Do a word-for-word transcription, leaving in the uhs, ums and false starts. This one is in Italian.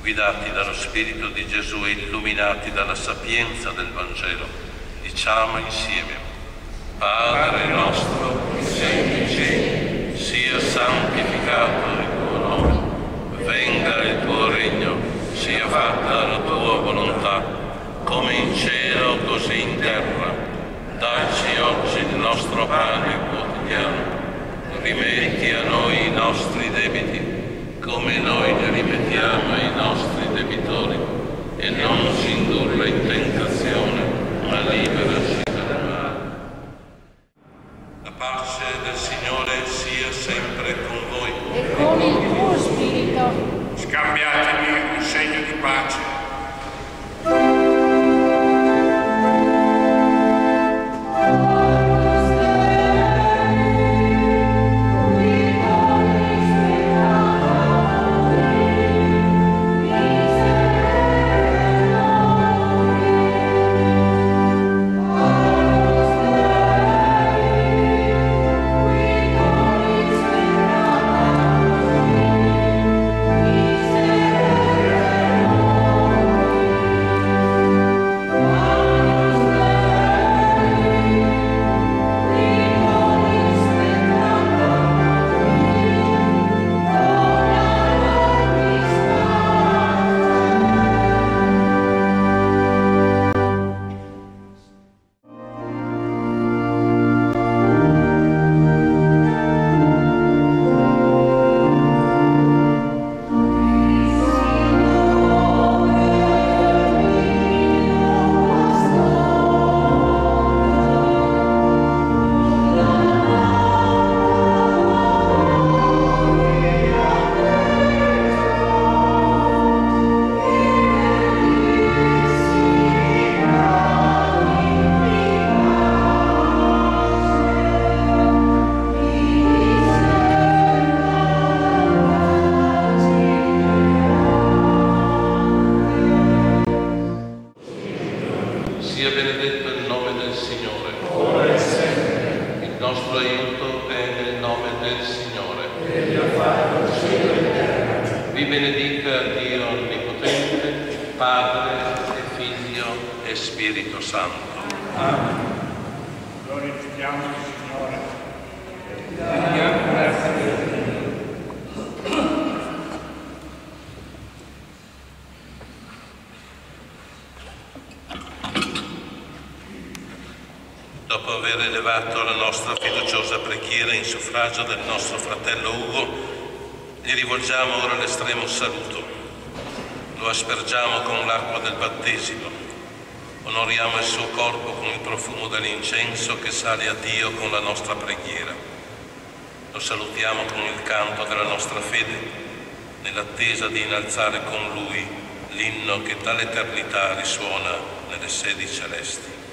guidati dallo Spirito di Gesù e illuminati dalla sapienza del Vangelo, diciamo insieme: Padre nostro che sei nei cieli, sia santificato il tuo nome, venga il tuo regno, sia fatta la tua volontà, come in cielo così in terra. Dacci oggi il nostro pane quotidiano, rimetti a noi i nostri debiti, come noi ne rimettiamo ai nostri debitori, e non ci indurre in tentazione, ma liberaci dal male. La pace del Signore sia sempre con voi. E con il tuo spirito. Scambiatevi un segno di pace. Sia benedetto il nome del Signore. Ora e sempre. Il nostro aiuto è nel nome del Signore. Egli ha fatto il cielo e la terra. Vi benedica Dio Onnipotente, Padre e Figlio e Spirito Santo. Amen. Glorifichiamo il Signore. Diamo grazie a Dio. Dopo aver elevato la nostra fiduciosa preghiera in suffragio del nostro fratello Ugo, gli rivolgiamo ora l'estremo saluto. Lo aspergiamo con l'acqua del battesimo. Onoriamo il suo corpo con il profumo dell'incenso che sale a Dio con la nostra preghiera. Lo salutiamo con il canto della nostra fede, nell'attesa di innalzare con lui l'inno che dall'eternità risuona nelle sedi celesti.